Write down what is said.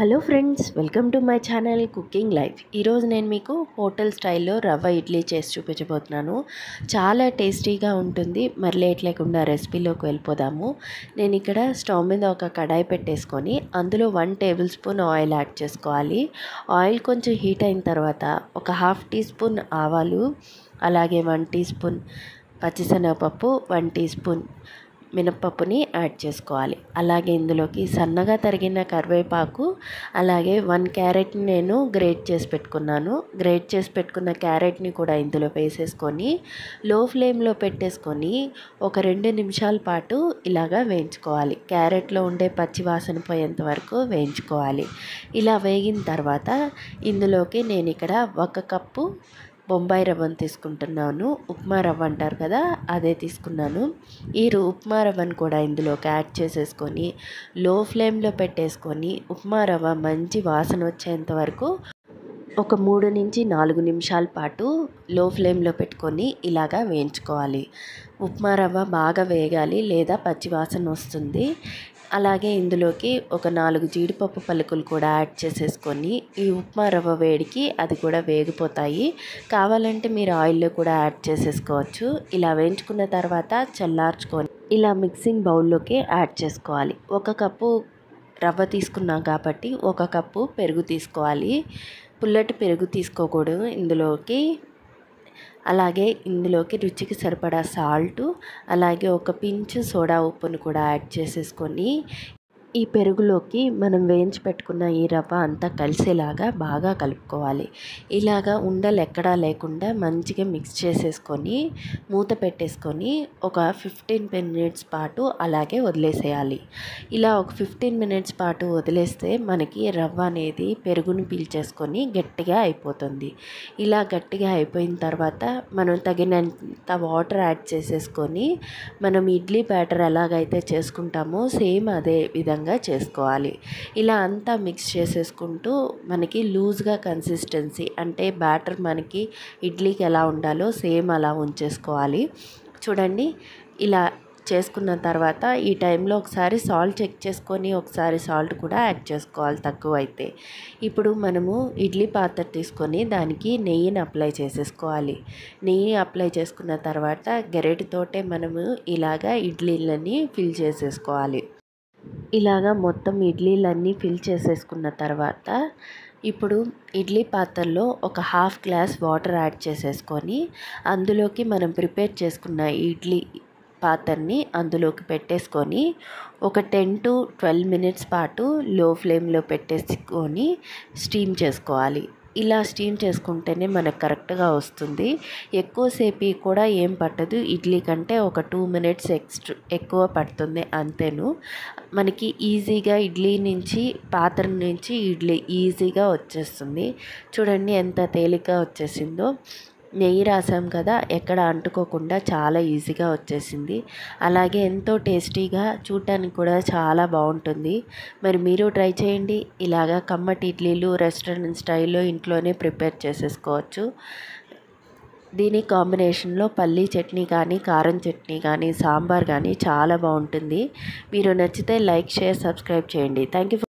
Hello friends, welcome to my channel cooking life. ఈరోజు నేను మీకు హోటల్ స్టైల్లో రవ్వ ఇడ్లీ చేసి చూపించబోతున్నాను. చాలా టేస్టీగా ఉంటుంది. మరి లేట్ లేకుండా రెసిపీలోకి వెళ్ళిపోదాము. నేను ఇక్కడ స్టవ్ మీద ఒక కడాయి పెట్టేసుకొని అందులో 1 టేబుల్ స్పూన్ ఆయిల్ యాడ్ చేసుకోవాలి. ఆయిల్ కొంచెం హీట్ అయిన తర్వాత ఒక 1/2 టీ స్పూన్ ఆవాలు, అలాగే 1 టీ స్పూన్ పచ్చిశనగపప్పు, 1 టీ స్పూన్ మినప్పప్పుని యాడ్ చేసుకోవాలి. అలాగే ఇందులోకి సన్నగా తరిగిన కరివేపాకు, అలాగే 1 క్యారెట్ని నేను గ్రేట్ చేసి పెట్టుకున్నాను. గ్రేట్ చేసి పెట్టుకున్న క్యారెట్ని కూడా ఇందులో వేసేసుకొని లో ఫ్లేమ్లో పెట్టేసుకొని ఒక 2 నిమిషాల పాటు ఇలాగా వేయించుకోవాలి. క్యారెట్లో ఉండే పచ్చి వాసన పోయేంత వరకు వేయించుకోవాలి. ఇలా వేగిన తర్వాత ఇందులోకి నేను ఇక్కడ 1 కప్పు బొంబాయి రవ్వను తీసుకుంటున్నాను. ఉప్మా రవ్వ అంటారు కదా, అదే తీసుకున్నాను. ఈ ఉప్మా రవ్వను కూడా ఇందులోకి యాడ్ చేసేసుకొని లో ఫ్లేమ్లో పెట్టేసుకొని ఉప్మా రవ్వ మంచి వాసన వచ్చేంత వరకు ఒక 3 నుంచి 4 నిమిషాల పాటు లో ఫ్లేమ్లో పెట్టుకొని ఇలాగా వేయించుకోవాలి. ఉప్మా రవ్వ బాగా వేగాలి, లేదా పచ్చి వాసన వస్తుంది. అలాగే ఇందులోకి ఒక 4 జీడిపప్పు పలుకులు కూడా యాడ్ చేసేసుకొని ఈ ఉప్మా రవ్వ వేడికి అది కూడా వేగిపోతాయి. కావాలంటే మీరు ఆయిల్లో కూడా యాడ్ చేసేసుకోవచ్చు. ఇలా వేయించుకున్న తర్వాత చల్లార్చుకొని ఇలా మిక్సింగ్ బౌల్లోకి యాడ్ చేసుకోవాలి. 1 కప్పు రవ్వ తీసుకున్నాం కాబట్టి 1 కప్పు పెరుగు తీసుకోవాలి. పుల్లటి పెరుగు తీసుకోకూడదు ఇందులోకి. అలాగే ఇందులోకి రుచికి సరిపడా సాల్టు, అలాగే ఒక పించు సోడా ఉప్పును కూడా యాడ్ చేసేసుకొని ఈ పెరుగులోకి మనం వేయించి పెట్టుకున్న ఈ రవ్వ అంతా కలిసేలాగా బాగా కలుపుకోవాలి. ఇలాగా ఉండలు ఎక్కడా లేకుండా మంచిగా మిక్స్ చేసేసుకొని మూత పెట్టేసుకొని ఒక 15 మినిట్స్ పాటు అలాగే వదిలేసేయాలి. ఇలా ఒక 15 మినిట్స్ పాటు వదిలేస్తే మనకి రవ్వ అనేది పెరుగుని పీల్చేసుకొని గట్టిగా అయిపోతుంది. ఇలా గట్టిగా అయిపోయిన తర్వాత మనం తగినంత వాటర్ యాడ్ చేసేసుకొని మనం ఇడ్లీ బ్యాటర్ ఎలాగైతే చేసుకుంటామో సేమ్ అదే విధంగా చేసుకోవాలి. ఇలా అంతా మిక్స్ చేసేసుకుంటూ మనకి లూజ్గా కన్సిస్టెన్సీ అంటే బ్యాటర్ మనకి ఇడ్లీకి ఎలా ఉండాలో సేమ్ అలా ఉంచేసుకోవాలి. చూడండి, ఇలా చేసుకున్న తర్వాత ఈ టైంలో ఒకసారి సాల్ట్ చెక్ చేసుకొని ఒకసారి సాల్ట్ కూడా యాడ్ చేసుకోవాలి తక్కువైతే. ఇప్పుడు మనము ఇడ్లీ పాత్ర తీసుకొని దానికి నెయ్యిని అప్లై చేసేసుకోవాలి. నెయ్యి అప్లై చేసుకున్న తర్వాత గరిటెతోటే మనము ఇలాగా ఇడ్లీలని ఫిల్ చేసేసుకోవాలి. ఇలాగా మొత్తం ఇడ్లీలన్నీ ఫిల్ చేసేసుకున్న తర్వాత ఇప్పుడు ఇడ్లీ పాత్రలో ఒక 1/2 గ్లాస్ వాటర్ యాడ్ చేసేసుకొని అందులోకి మనం ప్రిపేర్ చేసుకున్న ఇడ్లీ పాత్రని అందులోకి పెట్టేసుకొని ఒక 10 to 12 మినిట్స్ పాటు లో ఫ్లేమ్లో పెట్టేసుకొని స్టీమ్ చేసుకోవాలి. ఇలా స్టీమ్ చేసుకుంటేనే మనకు కరెక్ట్గా వస్తుంది. ఎక్కువసేపు కూడా ఏం పట్టదు. ఇడ్లీ కంటే ఒక 2 మినిట్స్ ఎక్కువ పడుతుంది అంతేను. మనకి ఈజీగా ఇడ్లీ నుంచి పాత్ర నుంచి ఇడ్లీ ఈజీగా వచ్చేస్తుంది. చూడండి ఎంత తేలిగ్గా వచ్చేసిందో. నెయ్యి రాసాం కదా, ఎక్కడ అంటుకోకుండా చాలా ఈజీగా వచ్చేసింది. అలాగే ఎంతో టేస్టీగా, చూడటానికి కూడా చాలా బాగుంటుంది. మరి మీరు ట్రై చేయండి. ఇలాగా కమ్మటి ఇడ్లీలు రెస్టారెంట్ స్టైల్లో ఇంట్లోనే ప్రిపేర్ చేసేసుకోవచ్చు. దీని కాంబినేషన్లో పల్లీ చట్నీ కానీ, కారం చట్నీ కానీ, సాంబార్ కానీ చాలా బాగుంటుంది. మీరు నచ్చితే లైక్, షేర్, సబ్స్క్రైబ్ చేయండి. Thank you.